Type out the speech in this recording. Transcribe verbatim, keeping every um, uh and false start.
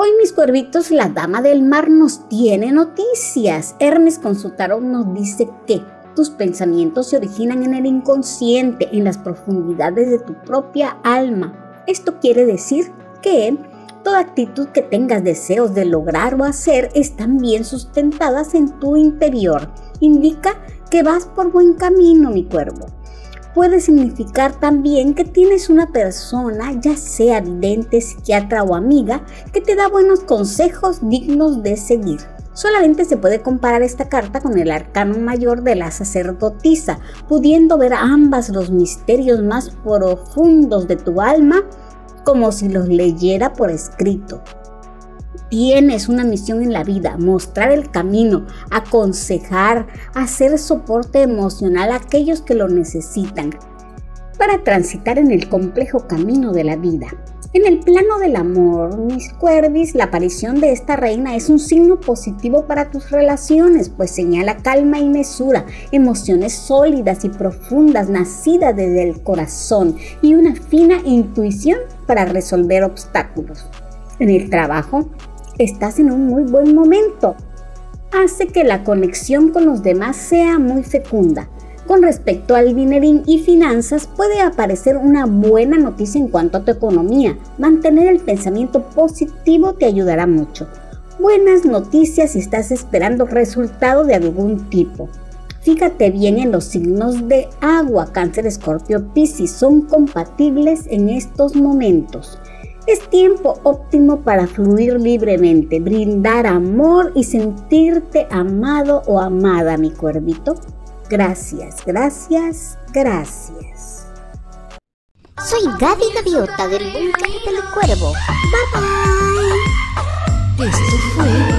Hoy, mis cuervitos, la dama del mar nos tiene noticias. Hermes con su tarot nos dice que tus pensamientos se originan en el inconsciente, en las profundidades de tu propia alma. Esto quiere decir que toda actitud que tengas deseos de lograr o hacer están bien sustentadas en tu interior. Indica que vas por buen camino, mi cuervo. Puede significar también que tienes una persona, ya sea vidente, psiquiatra o amiga, que te da buenos consejos dignos de seguir. Solamente se puede comparar esta carta con el arcano mayor de la sacerdotisa, pudiendo ver ambas los misterios más profundos de tu alma, como si los leyera por escrito. Tienes una misión en la vida: mostrar el camino, aconsejar, hacer soporte emocional a aquellos que lo necesitan, para transitar en el complejo camino de la vida. En el plano del amor, mis cuervis, la aparición de esta reina es un signo positivo para tus relaciones, pues señala calma y mesura, emociones sólidas y profundas nacidas desde el corazón y una fina intuición para resolver obstáculos. En el trabajo, estás en un muy buen momento. Hace que la conexión con los demás sea muy fecunda. Con respecto al dinerín y finanzas, puede aparecer una buena noticia en cuanto a tu economía. Mantener el pensamiento positivo te ayudará mucho. Buenas noticias si estás esperando resultado de algún tipo. Fíjate bien en los signos de agua. Cáncer, Escorpio, Piscis son compatibles en estos momentos. Es tiempo óptimo para fluir libremente, brindar amor y sentirte amado o amada, mi cuervito. Gracias, gracias, gracias. Soy Gaby Gaviota del Búnker del Cuervo. Bye bye. Esto fue